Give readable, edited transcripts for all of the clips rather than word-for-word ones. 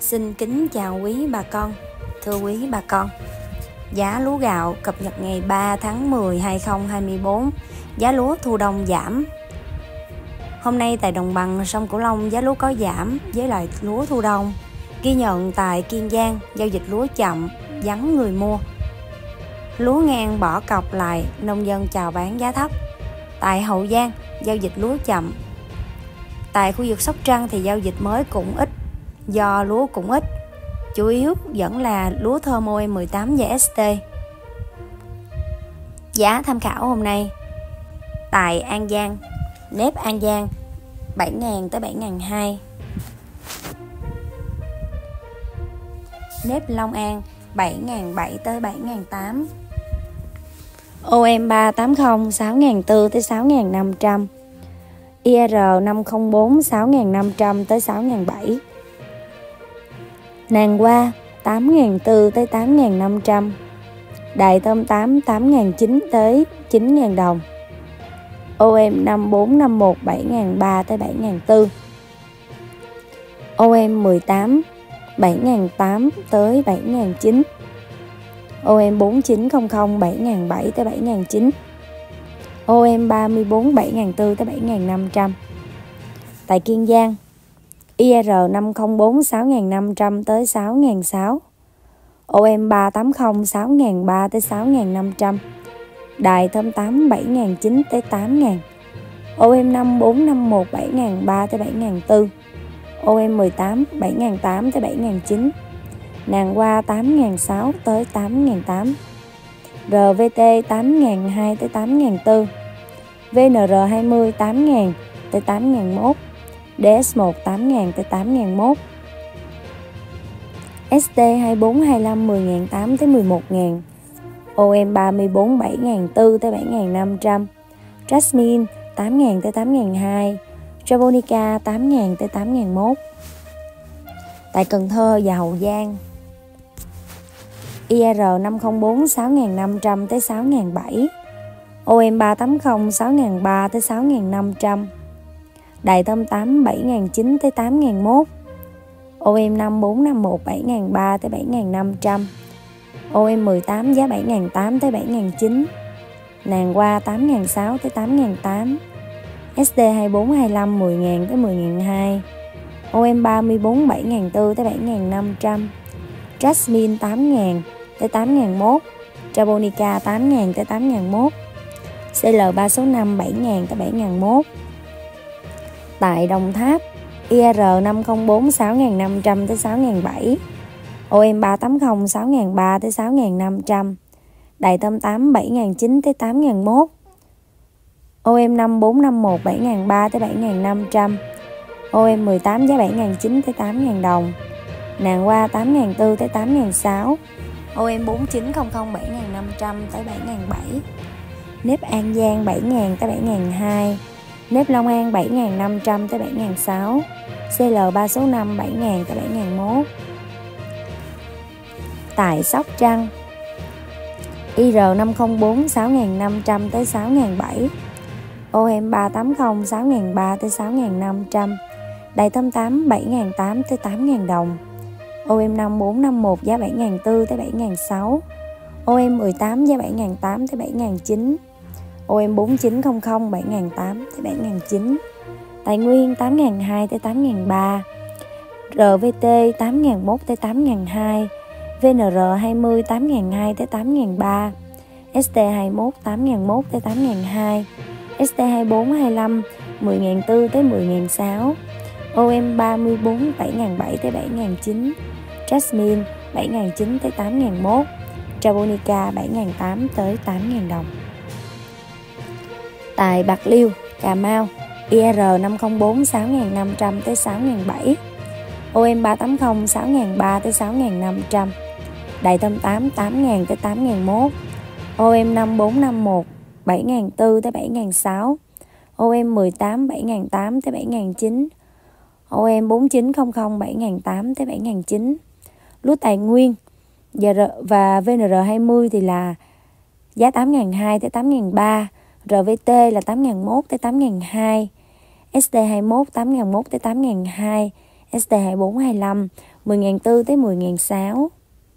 Xin kính chào quý bà con. Thưa quý bà con, giá lúa gạo cập nhật ngày 3 tháng 10 2024, giá lúa thu đông giảm. Hôm nay tại đồng bằng sông Cửu Long, giá lúa có giảm với lại lúa thu đông. Ghi nhận tại Kiên Giang, giao dịch lúa chậm, vắng người mua. Lúa ngang bỏ cọc lại, nông dân chào bán giá thấp. Tại Hậu Giang, giao dịch lúa chậm. Tại khu vực Sóc Trăng thì giao dịch mới cũng ít, do lúa cũng ít, chủ yếu vẫn là lúa thơm OM18 và ST. Giá tham khảo hôm nay tại An Giang, nếp An Giang 7.000 tới 7.200, nếp Long An 7.700 tới 7.800, OM380 6.400 tới 6.500, IR504 6.500 tới 6.700, nàng hoa 8.400 tới 8.500, Đại Tôm 8.900 tới 9.000 đồng, OM5451 7.300 tới 7.400, OM18 7.800 tới 7.900, OM4900 7.700 tới 7.900, OM34 7.400 tới 7.500. Tại Kiên Giang, IR504 6.500 tới 6.600, OM380 6.300 tới 6.500, Đại Tôm 8 7.900 tới 8.000, OM5451 7.300 tới 7.400, OM18 7.800 tới 7.900, nàng hoa 8.600 tới 8.800, RVT 8.200 tới 8.400, VNR20 8.000 tới 8.100, DS1 8.000 tới 8.100, ST2425 10.800 tới 11.000, OM34 7.400 tới 7.500, Jasmine 8.000 tới 8.200, Japonica 8.000 tới 8.100. Tại Cần Thơ và Hậu Giang, IR504 6.500 tới 6.700, OM380 6.300 tới 6.500, Đại Tôm 8 7.900 tới 8.100, OM5451 7.300 tới 7.500, OM18 giá 7.800 tới 7.900, nàng hoa 8.600 tới 8.800, ST2425 10.000 tới 10.200, OM34 7.400 tới 7.500, Jasmine 8.000 tới 8.100, Japonica 8.000 tới 8.100, CL365 7.000 tới 7.100. Tại Đồng Tháp, IR504 6.500 tới 6.700, OM380 6.300 tới 6.500, Đại Tôm 8 7.900 tới 8.100, OM5451 7.300 tới 7.500, OM18 giá 7.900 tới 8.000 đồng, nàng hoa 8.400 tới 8.600, OM4900 7.500 tới 7.700, nếp An Giang 7.000 tới 7.200, nếp Long An 7.500 tới 7.600, CL365 7.000 tới 7.100. Tại Sóc Trăng, IR504 6.500 tới 6.700, OM380 6.300 tới 6.500, Đại Tôm 8 7.800 tới 8.000 đồng, OM5451 giá 7.400 tới 7.600, OM18 giá 7.800 tới 7.900, OM4900 7.800 tới 7.900. Tài Nguyên 8.200 tới 8.300, RVT 8.100 tới 8.200, VNR20 8.200 tới 8.300, ST21 8.100 tới 8.200, ST2425 10.400 tới 10.600, OM34 7.700 tới 7.900, Jasmine 7.900 tới 8.100, Japonica 7.800 tới 8.000 đồng. Tại Bạc Liêu, Cà Mau, IR504 6.500 tới 6.700, OM380 6.300 tới 6.500, Đại Tôm 8 8.000 tới 8.100, OM5451 7.400 tới 7.600, OM18 7.800 tới 7.900, OM4900 7.800 tới 7.900. Lúa Tài Nguyên và VNR20 thì là giá 8.200 tới 8.300, RVT là 8.100 tới 8.200, ST21 8.100 tới 8.200, ST2425 10.400 tới 10.600.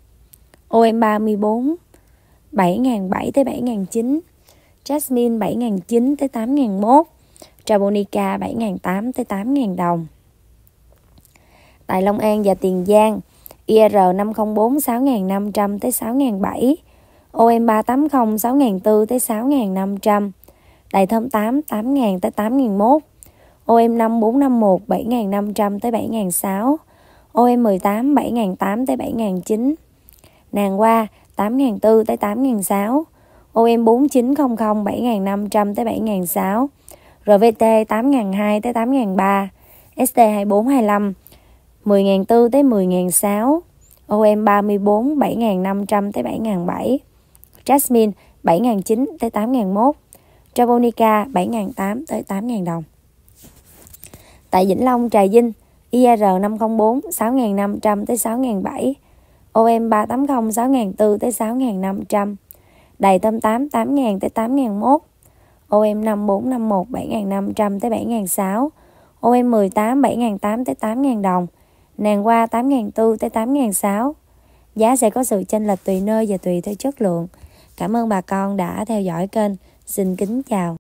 OM34 7.700 tới 7.900. Jasmine 7.900 tới 8.100. Japonica 7.800 tới 8.000 đồng. Tại Long An và Tiền Giang, IR504 6.500 tới 6.700. OM380 6.400 tới 6.500. Đài Thơm 8 8.000 tới 8.100. OM5451 7.500 tới 7.600. OM18 7.800 tới 7.900. Nàng Hoa 8.400 tới 8.600. OM4900 7.500 tới 7.600. RVT 8.200 tới 8.300. ST2425 10.400 tới 10.600. OM34 7.500 tới 7.700. Jasmine 7.900 tới 8.100. Japonica 7.800 tới 8.000 đồng. Tại Vĩnh Long, Trà Vinh, IR504 6.500 tới 6.700. OM380 6.400 tới 6.500. Đài Thơm 8 8.000 tới 8.100. OM5451 7.500 tới 7.600. OM18 7.800 tới 8.000 đồng. Nàng Hoa 8.400 tới 8.600. Giá sẽ có sự chênh lệch tùy nơi và tùy theo chất lượng. Cảm ơn bà con đã theo dõi kênh. Xin kính chào.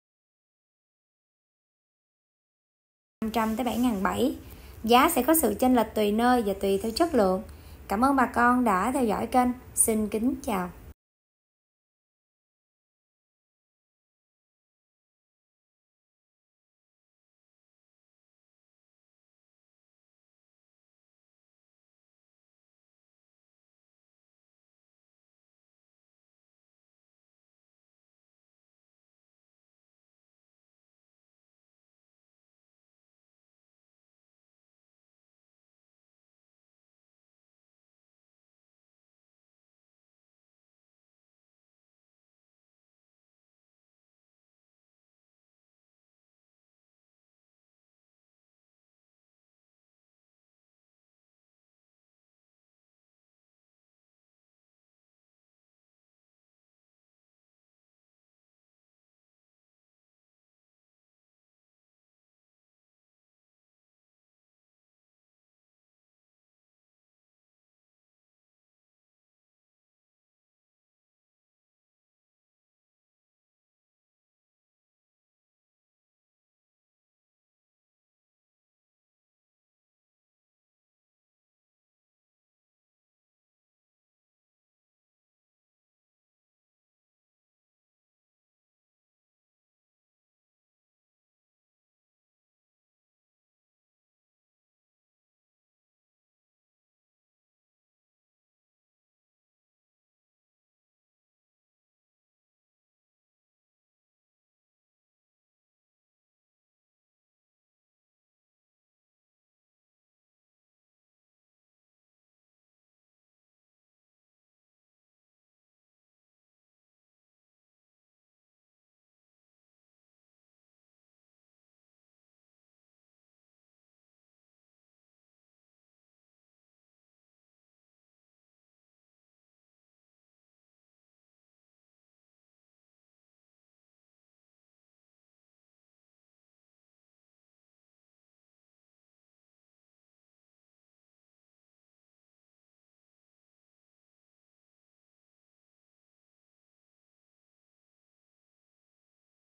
500 tới 7.700. Giá sẽ có sự chênh lệch tùy nơi và tùy theo chất lượng. Cảm ơn bà con đã theo dõi kênh. Xin kính chào.